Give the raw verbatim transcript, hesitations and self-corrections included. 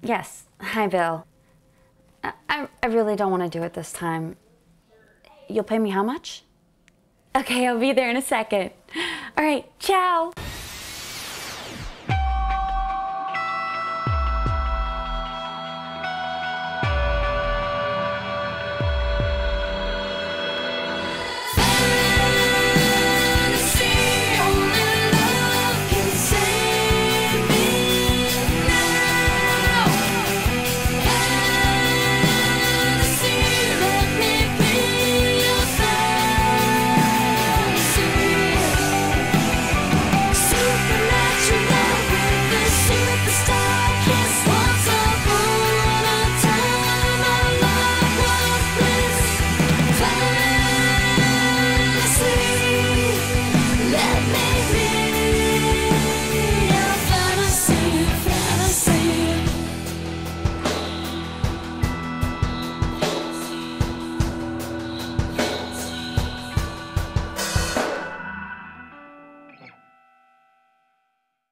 Yes. Hi, Bill. I, I really don't want to do it this time. You'll pay me how much? Okay, I'll be there in a second. All right, ciao.